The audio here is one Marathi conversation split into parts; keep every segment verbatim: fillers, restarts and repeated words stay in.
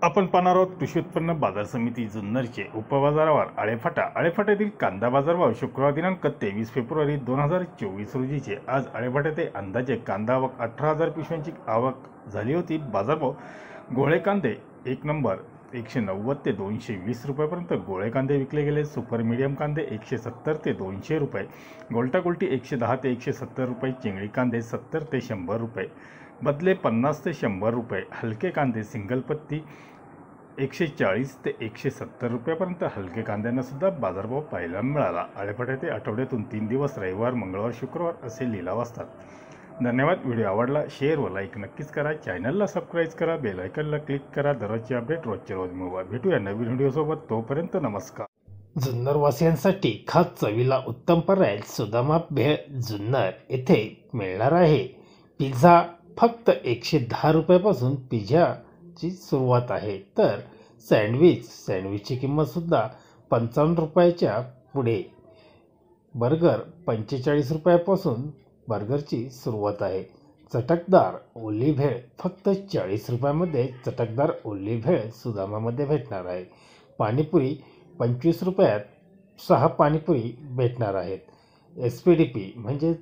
आपण पाहणार आहोत कृषी उत्पन्न बाजार समिती जुन्नरचे उपबाजारावर आळेफाटा आळेफाट्यातील कांदा बाजारभाव शुक्रवार दिनांक तेवीस फेब्रुवारी दोन हजार चोवीस रोजीचे आज आळेफाट्यात अंदाजे कांदा आवक अठरा हजार पिशव्यांची आवक झाली होती। बाजारभाव गोळे कांदे एक नंबर एकशे नव्वद ते दोनशे वीस रुपयापर्यंत गोळे कांदे विकले गेले। सुपर मीडियम कांदे एकशे सत्तर ते दोनशे रुपये, गोल्टा गोल्टी एकशे दहा ते एकशे सत्तर रुपये, चिंगळी कांदे सत्तर ते शंभर रुपये, बदले पन्नास ते शंभर रुपये, हलके कांदे सिंगल पत्ती एकशे चाळीस ते एकशे सत्तर रुपयापर्यंत हलके कांद्यांना सुद्धा बाजारभाव पाहायला मिळाला। आळेफाट्यात आठवड्यातून तीन दिवस रविवार, मंगळवार, शुक्रवार असे लिलाव असतात। धन्यवाद। व्हिडिओ आवडला शेअर व लाईक नक्कीच करा। चॅनलला सबस्क्राईब करा, बेल आयकॉनला क्लिक करा। दररोजचे अपडेट रोजच्या रोज मिळवा। भेटूया नवीन व्हिडिओसोबत, तोपर्यंत नमस्कार। जुन्नरवासियांसाठी खास चवीला उत्तम पर्याय सुदामा भेळ जुन्नर येथे मिळणार आहे। पिझ्झा फक्त एकशे दहा रुपयापासून पिझ्झाची सुरुवात आहे, तर सँडविच सँडविचची किंमतसुद्धा पंचावन्न रुपयाच्या पुढे। बर्गर पंचेचाळीस रुपयापासून बर्गरची सुरुवात आहे। चटकदार ओली भेळ फक्त चाळीस रुपयामध्ये चटकदार ओली भेळ सुदामामध्ये भेटणार आहे। पाणीपुरी पंचवीस रुपयात सहा पाणीपुरी भेटणार आहेत। एस पी डी पी म्हणजे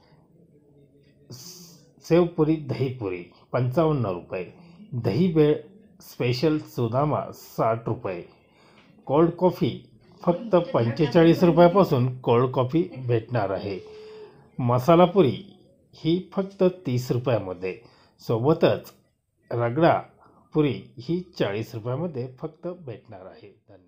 सेवपुरी दहीपुरी पंचावन्न रुपये, दही भेळ स्पेशल सुदामा साठ रुपये। कोल्ड कॉफी फक्त पंचेचाळीस रुपयापासून कोल्ड कॉफी भेटणार आहे। मसालापुरी ही फक्त तीस रुपयामध्ये, सोबतच रगडा पुरी ही चाळीस रुपयामध्ये फक्त भेटणार आहे। धन्यवाद।